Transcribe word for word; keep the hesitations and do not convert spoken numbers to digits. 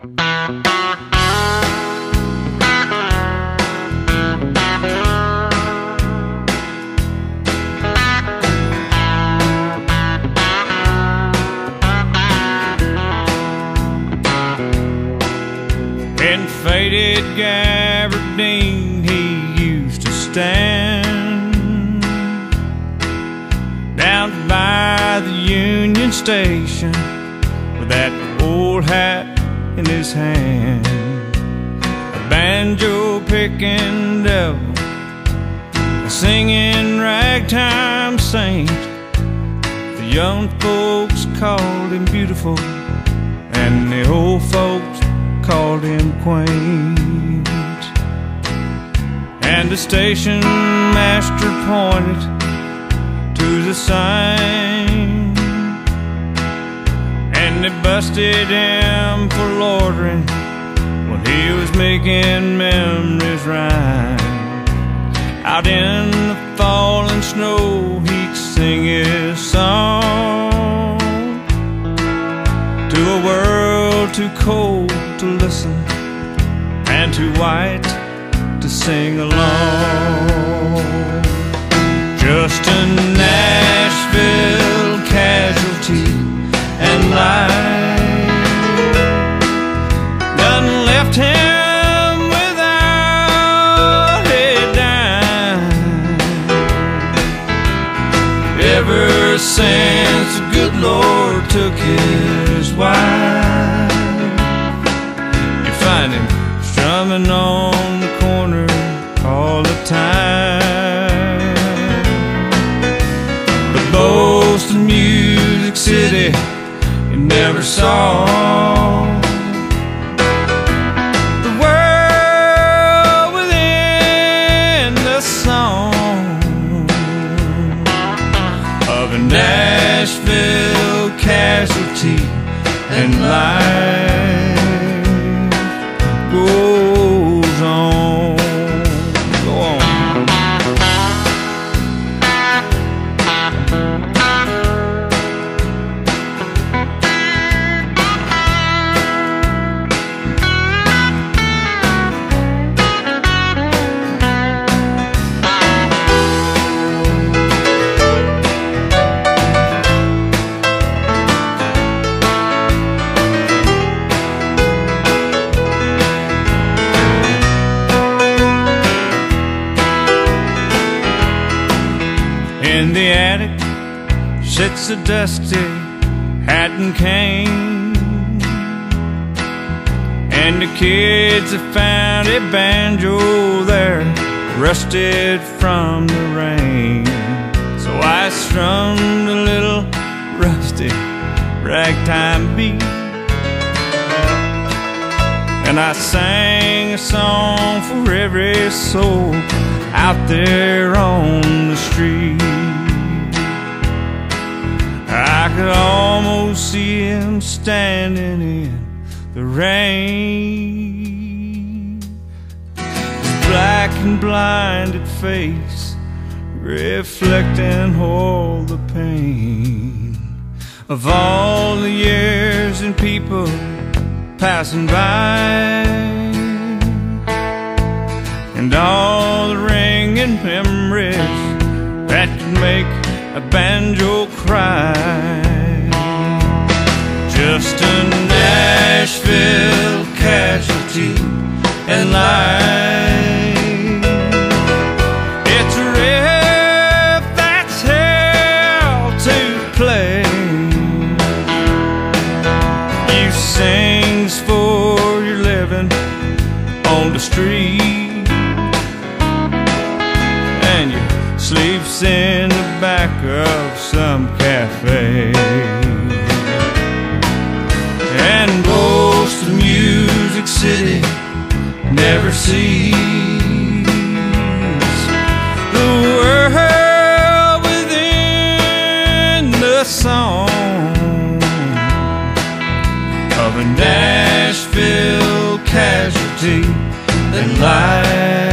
In faded gabardine he used to stand down by the Union Station with that old hat in his hand, a banjo picking devil, a singing ragtime saint. The young folks called him beautiful, and the old folks called him quaint. And the station master pointed to the sign, and they busted him for loitering when he was making memories rhyme. Out in the falling snow he'd sing his song to a world too cold to listen and too white to sing along. Just a Nashville casualty, and life done left him without a dime. Ever since the good Lord took his wife, find him strumming on the corner all the time. But most of Music City you never saw the world within the song of a Nashville casualty, and life goes on. Go on. In the attic sits a dusty hat and cane, and the kids have found a banjo there, rusted from the rain. So I strummed a little rusty ragtime beat, and I sang a song for every soul out there on the street. I could almost see him standing in the rain, his black and blinded face reflecting all the pain of all the years and people passing by, and all the ringing memories that could make a banjo cry. Just a Nashville casualty, and life, it's a riff that's hell to play. You sings for your living on the street, and you sleeps in the back of some cafe. And most of Music City never sees the world within the song of a Nashville casualty, and life